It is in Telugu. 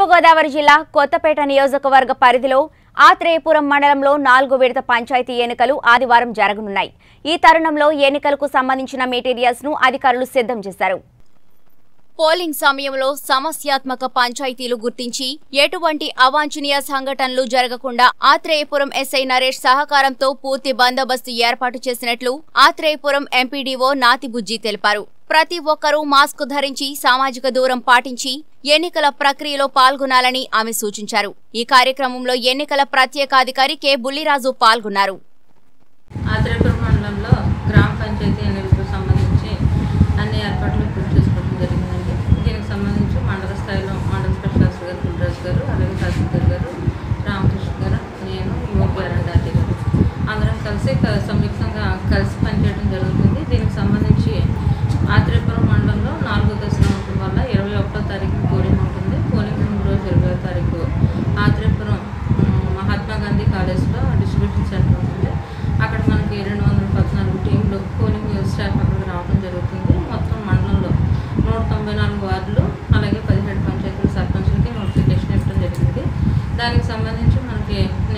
తూర్పుగోదావరి జిల్లా కొత్తపేట నియోజకవర్గ పరిధిలో ఆత్రేయపురం మండలంలో 4 విడత పంచాయతీ ఎన్నికలు ఆదివారం జరగనున్నాయి. ఈ తరుణంలో ఎన్నికలకు సంబంధించిన మెటీరియల్స్ ను అధికారులు సిద్ధం చేశారు. పోలింగ్ సమయంలో సమస్యాత్మక పంచాయతీలు గుర్తించి ఎటువంటి అవాంఛనీయ సంఘటనలు జరగకుండా ఆత్రేయపురం ఎస్ఐ నరేష్ సహకారంతో పూర్తి బందోబస్తు ఏర్పాటు చేసినట్లు ఆత్రేయపురం ఎంపీడీఓ నాతిబుజ్జి తెలిపారు. ప్రతి ఒక్కరూ మాస్క్ ధరించి సామాజిక దూరం పాటించి ఎన్నికల ప్రక్రియలో పాల్గొనాలని ఆమె సూచించారు. ఈ కార్యక్రమంలో ఎన్నికల ప్రత్యేకాధికారి కె బుల్లిరాజు పాల్గొన్నారు. ఆత్రేయపురం మండలంలో గ్రామ పంచాయతీ ఎన్నికలకు సంబంధించి అన్ని ఏర్పాట్లు పూర్తి చేసుకోవడం జరిగిందండి. దీనికి సంబంధించి మండల స్థాయిలో మండల స్పెషల్ ఆఫీసర్ గారు బుల్లిరాజు గారు, అలాగే తహసీల్దార్ గారు రామకృష్ణ గారు, నేను యువకులండి గారు అందరం కలిసి సంయుక్తంగా కలిసి పనిచేయడం జరుగుతుంది. దీనికి సంబంధించి ఆత్రేయపురం మండలంలో 4వ దశలో ఉండటం వల్ల 21వ తారీఖు పోలింగ్ ఉంటుంది. పోలింగ్ ముందు రోజు 20వ తారీఖు ఆత్రేయపురం మహాత్మా గాంధీ కాలేజ్లో డిస్ట్రిబ్యూషన్ సెంటర్ ఉంటుంది. అక్కడ మనకి 214 టీంలు పోలింగ్ స్టాఫ్ అక్కడికి రావడం జరుగుతుంది. మొత్తం మండలంలో 194 వార్డులు, అలాగే 17 పంచాయతీల సర్పంచులకి నోటిఫికేషన్ ఇవ్వడం జరిగింది. దానికి సంబంధించి మనకి